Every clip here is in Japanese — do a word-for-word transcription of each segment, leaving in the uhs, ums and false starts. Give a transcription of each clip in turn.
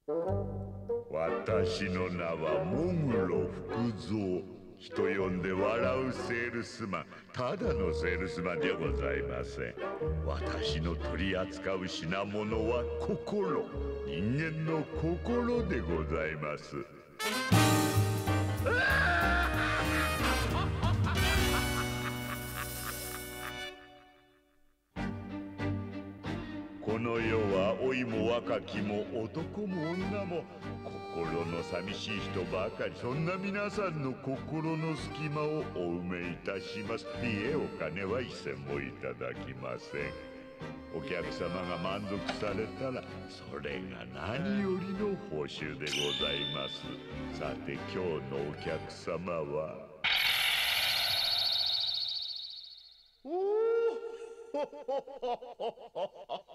私の名はモグロ福蔵。人呼んで笑うセールスマン。ただのセールスマンではございません。私の取り扱う品物は心。人間の心でございます。この世は老いも若きも男も女も心の寂しい人ばかり。そんな皆さんの心の隙間をお埋めいたします。いえ、お金は一銭もいただきません。お客様が満足されたらそれが何よりの報酬でございます。さて今日のお客様はおお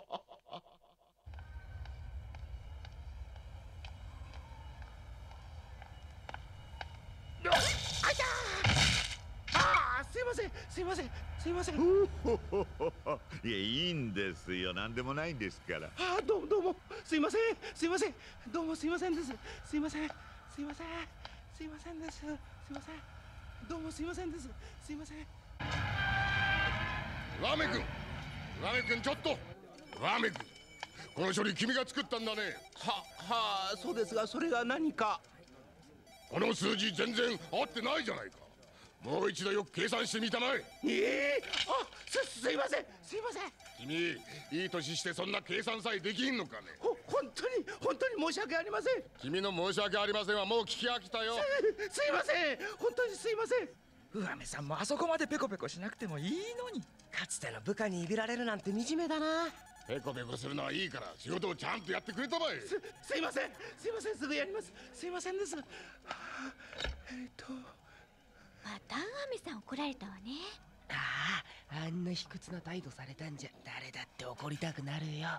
すいませんすいませんすいません。 いや、いいんですよ。何でもないんですから。 あ、どうもどうもすいませんすいませんどうもすいませんです。すいませんすいませんすいませんです。すいませんどうもすいませんです。すいません。 ラメ君ラメ君ちょっとラメ君、この処理君が作ったんだね。 ははあ、そうですが、それが何か。 この数字全然合ってないじゃないか。もう一度よく計算してみたまえ。 ええー、あ、す、すいませんすいません。 君、いい年してそんな計算さえできんのかね。 ほ、本当に本当に申し訳ありません。 君の申し訳ありませんはもう聞き飽きたよ。 す、すいません、本当にすいません。 上目さんもあそこまでペコペコしなくてもいいのに。 かつての部下にいびられるなんて惨めだな。 ペコペコするのはいいから仕事をちゃんとやってくれたまえ。 す、すいませんすいません、すぐやります。すいませんです。はあ、えっとまた上目さん怒られたわね。 ああ、あんな卑屈な態度されたんじゃ誰だって怒りたくなるよ。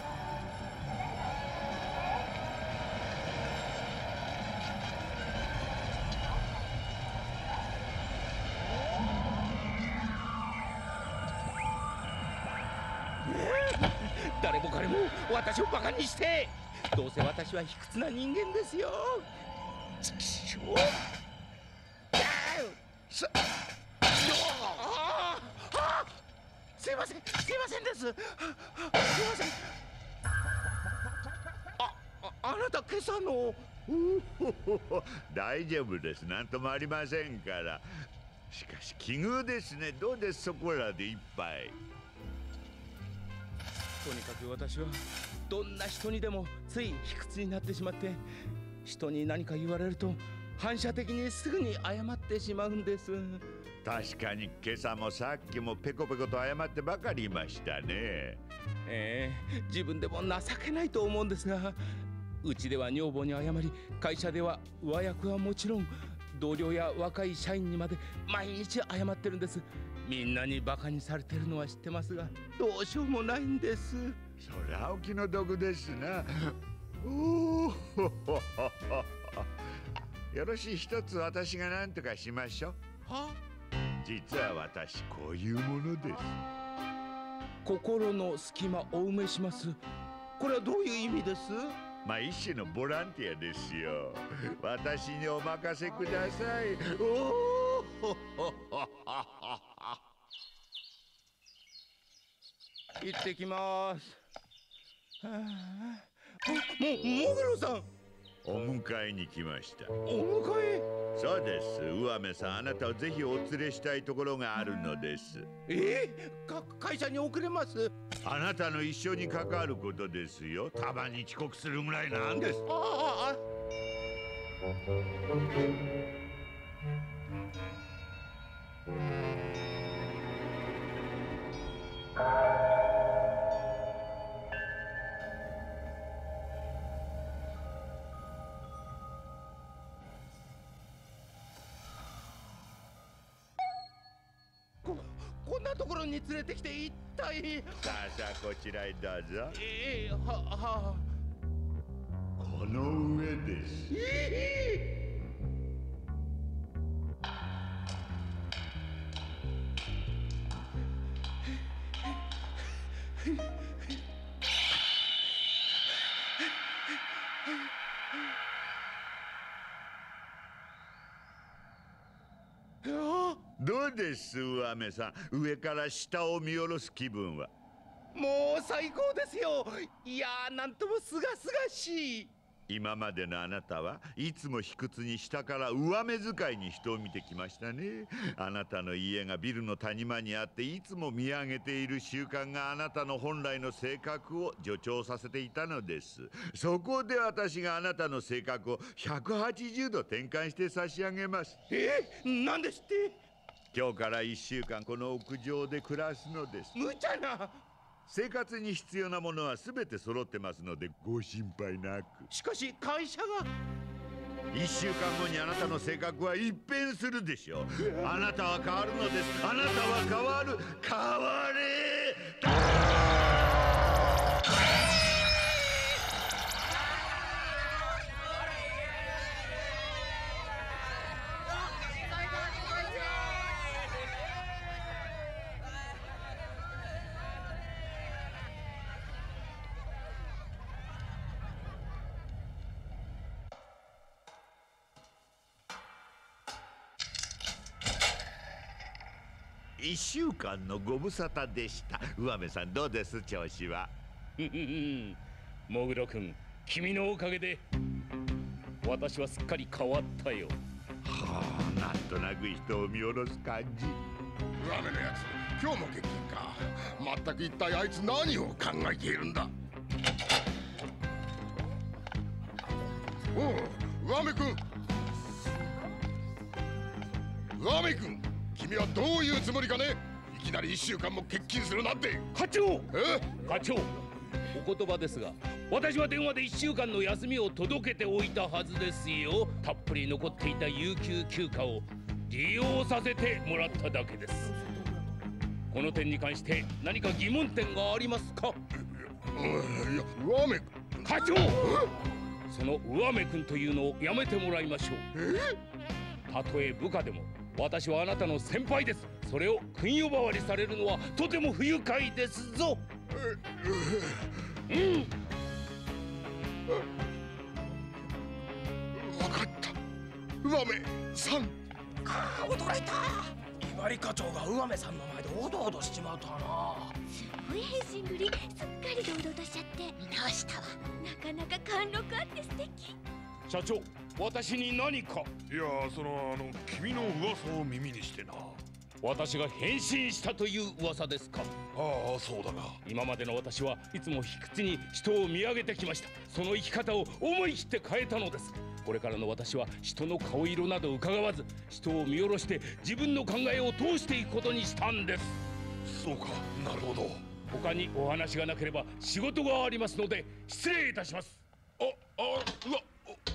誰も彼も私をバカにして、どうせ私は卑屈な人間ですよ。ちくしょう。す、ああ、すいませんすいませんです。すいません。あ、あ、あなた今朝の。 大丈夫です。なんともありませんから。しかし奇遇ですね。どうです、そこらで一杯。 とにかく私はどんな人にでもつい卑屈になってしまって、人に何か言われると反射的にすぐに謝ってしまうんです。 確かに今朝もさっきもペコペコと謝ってばかりいましたね。 ええ、自分でも情けないと思うんですが、うちでは女房に謝り、会社では上役はもちろん同僚や若い社員にまで毎日謝ってるんです。みんなにバカにされてるのは知ってますが、どうしようもないんです。 そりゃお気の毒ですな。おおよろしい、一つ私が何とかしましょう。 は？ 実は私こういうものです。 心の隙間を埋めします。これはどういう意味です？ まあ一種のボランティアですよ。私にお任せください。おお行ってきます。はあ、も、も、もぐろさん。 お迎えに来ました。 お迎え？ そうです。上目さん、あなたをぜひお連れしたいところがあるのです。 えー、か会社に遅れます。 あなたの一緒に関わることですよ。たまに遅刻するぐらいなんです。 あああ。ここんなところに連れてきて一体。 さあさあ、こちらへどうぞ。 ええー、ははこの上です。 ええーどうです上目さん、上から下を見下ろす気分は。 もう最高ですよ。いやー、なんともすがすがしい。 今までのあなたはいつも卑屈に下から上目遣いに人を見てきましたね。あなたの家がビルの谷間にあっていつも見上げている習慣があなたの本来の性格を助長させていたのです。そこで私があなたの性格をひゃくはちじゅうど転換して差し上げます。 えー、なんですって。 今日からいっしゅうかんこの屋上で暮らすのです。 無茶な。 生活に必要なものは全て揃ってますのでご心配なく。 しかし会社がいっしゅうかんごにあなたの性格は一変するでしょう。あなたは変わるのです。あなたは変わる。変われ。一週間のご無沙汰でした。上目さんどうです調子は。 モグロ君、君のおかげで私はすっかり変わったよ。 はあ、なんとなく人を見下ろす感じ。 上目のやつ、今日も欠勤か。まったく一体あいつ何を考えているんだ。おう、上目君。上目君、君はどういうつもりかね。いきなりいっしゅうかんも欠勤するなんて。 課長、 え課長、お言葉ですが、私は電話でいっしゅうかんの休みを届けておいたはずですよ。たっぷり残っていた有給休暇を利用させてもらっただけです。この点に関して何か疑問点がありますか。 いや、上目課長、その上目君というのをやめてもらいましょう。たとえ部下でも私はあなたの先輩です。それを君呼ばわりされるのはとても不愉快ですぞ。うん。 分かった。上目さん。 ああ、驚いた。ひばり課長が上目さんの前でおどおどしちまうとはな。 すごい変身ぶり。すっかり堂々としちゃって見直したわ。なかなか貫禄あって素敵。 社長、私に何か。 いや、そのあの君の噂を耳にしてな。 私が変身したという噂ですか。 ああ、そうだが今までの私はいつも卑屈に人を見上げてきました。その生き方を思い切って変えたのです。これからの私は人の顔色など伺わず、人を見下ろして自分の考えを通していくことにしたんです。 そうか、なるほど。 他にお話がなければ仕事がありますので失礼いたします。 あ、あ、うわ、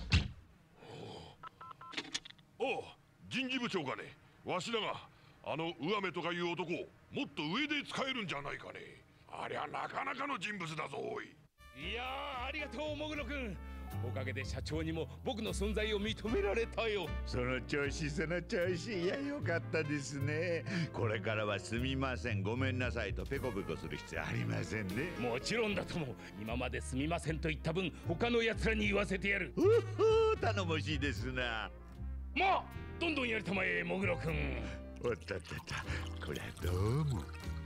おお、人事部長がね、わしだがあの上目とかいう男をもっと上で使えるんじゃないかね。ありゃなかなかの人物だぞ。おい、 いやー、ありがとうモグロ君。おかげで社長にも僕の存在を認められたよ。 その調子その調子。いや、よかったですね。これからはすみません、ごめんなさいとペコペコする必要ありませんね。 もちろんだとも。今まですみませんと言った分、他の奴らに言わせてやる。 うっほー、頼もしいですな。 まあどんどんやりたまえモグロ君。 おったったった、これはどうも。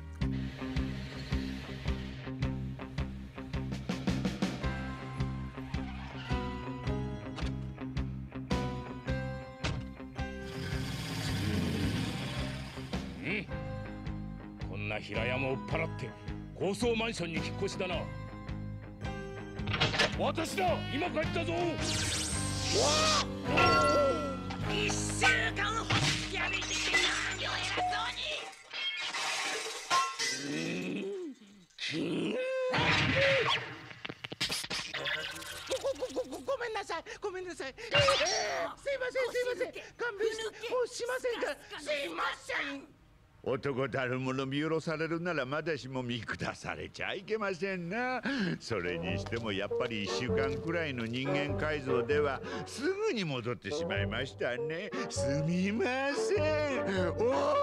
うん、こんな平山を追っ払って高層マンションに引っ越しだな。私だ、今帰ったぞ。 一週間ほっつき歩いてきて何を偉そうに。ごごごごめんなさい、ごめんなさい。えー、すいません、すいません。勘弁して、もうしませんから。すいません。 男たる者見下ろされるならまだしも見下されちゃいけませんな。それにしてもやっぱりいっしゅうかんくらいの人間改造ではすぐに戻ってしまいましたね。すみません。お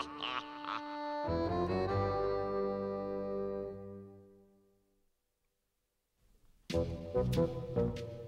ーう。